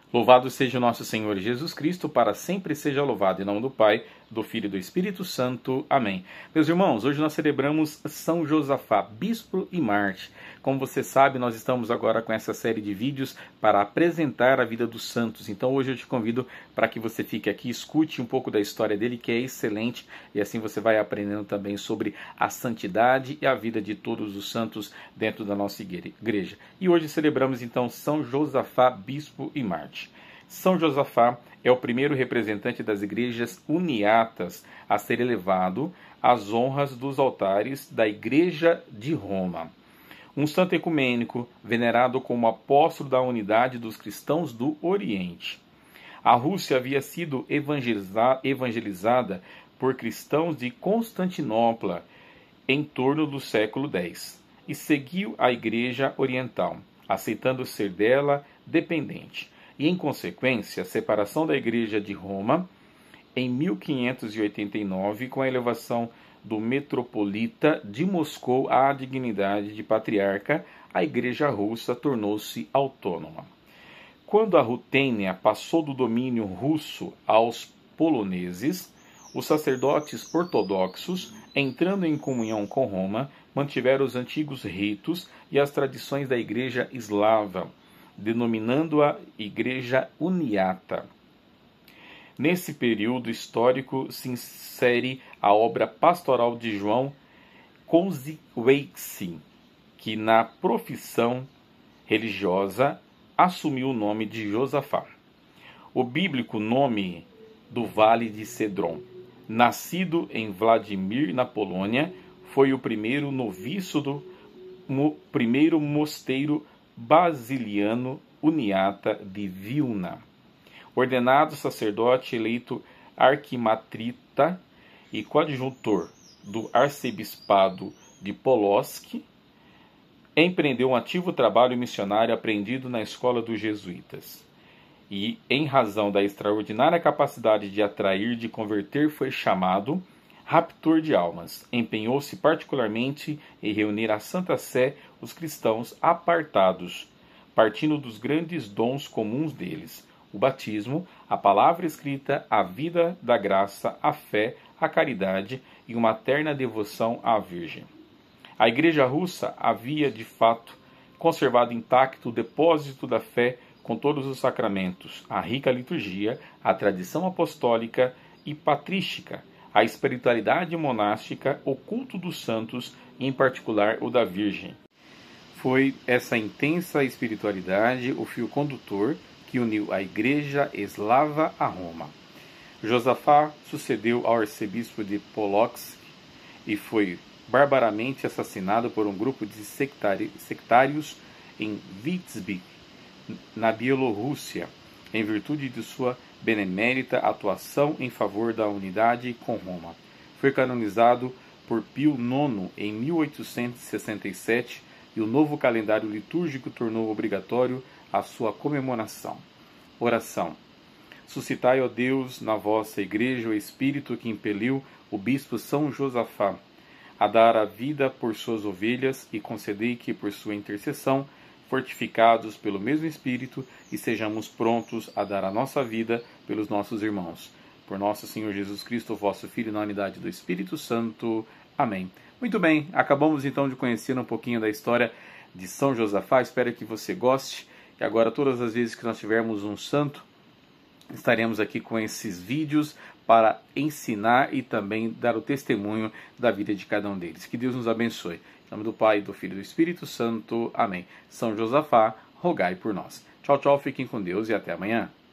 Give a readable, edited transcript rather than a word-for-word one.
Louvado seja o nosso Senhor Jesus Cristo, para sempre seja louvado, em nome do Pai, do Filho e do Espírito Santo. Amém. Meus irmãos, hoje nós celebramos São Josafá, Bispo e Mártir. Como você sabe, nós estamos agora com essa série de vídeos para apresentar a vida dos santos. Então hoje eu te convido para que você fique aqui, escute um pouco da história dele, que é excelente, e assim você vai aprendendo também sobre a santidade e a vida de todos os santos dentro da nossa igreja. E hoje celebramos então São Josafá, Bispo e Mártir. São Josafá é o primeiro representante das igrejas uniatas a ser elevado às honras dos altares da Igreja de Roma. Um santo ecumênico, venerado como apóstolo da unidade dos cristãos do Oriente. A Rússia havia sido evangelizada por cristãos de Constantinopla em torno do século X e seguiu a Igreja Oriental, aceitando ser dela dependente. E, em consequência, a separação da Igreja de Roma, em 1589, com a elevação do metropolita de Moscou à dignidade de patriarca, a Igreja Russa tornou-se autônoma. Quando a Rutênia passou do domínio russo aos poloneses, os sacerdotes ortodoxos, entrando em comunhão com Roma, mantiveram os antigos ritos e as tradições da Igreja Eslava, denominando-a Igreja Uniata. Nesse período histórico se insere a obra pastoral de João Koziewicz, que na profissão religiosa assumiu o nome de Josafá. O bíblico nome do Vale de Cedron, nascido em Vladimir, na Polônia, foi o primeiro noviço do primeiro mosteiro basiliano uniata de Vilna. Ordenado sacerdote eleito arquimatrita e coadjutor do arcebispado de Polotsk, empreendeu um ativo trabalho missionário aprendido na escola dos jesuítas. E, em razão da extraordinária capacidade de atrair e de converter, foi chamado raptor de almas. Empenhou-se particularmente em reunir à Santa Sé os cristãos apartados, partindo dos grandes dons comuns deles: o batismo, a palavra escrita, a vida da graça, a fé, a caridade e uma terna devoção à Virgem. A Igreja Russa havia, de fato, conservado intacto o depósito da fé com todos os sacramentos, a rica liturgia, a tradição apostólica e patrística, a espiritualidade monástica, o culto dos santos e, em particular, o da Virgem. Foi essa intensa espiritualidade o fio condutor que uniu a Igreja Eslava a Roma. Josafá sucedeu ao arcebispo de Polotsk e foi barbaramente assassinado por um grupo de sectários em Vitsby, na Bielorrússia, em virtude de sua benemérita atuação em favor da unidade com Roma. Foi canonizado por Pio IX em 1867 e o novo calendário litúrgico tornou obrigatório a sua comemoração. Oração. Suscitai, ó Deus, na vossa Igreja o Espírito que impeliu o bispo São Josafá a dar a vida por suas ovelhas e concedei que, por sua intercessão, fortificados pelo mesmo Espírito, e sejamos prontos a dar a nossa vida pelos nossos irmãos. Por nosso Senhor Jesus Cristo, vosso Filho, na unidade do Espírito Santo. Amém. Muito bem, acabamos então de conhecer um pouquinho da história de São Josafá. Espero que você goste. E agora, todas as vezes que nós tivermos um santo, estaremos aqui com esses vídeos para ensinar e também dar o testemunho da vida de cada um deles. Que Deus nos abençoe. Em nome do Pai, do Filho e do Espírito Santo. Amém. São Josafá, rogai por nós. Tchau, tchau, fiquem com Deus e até amanhã.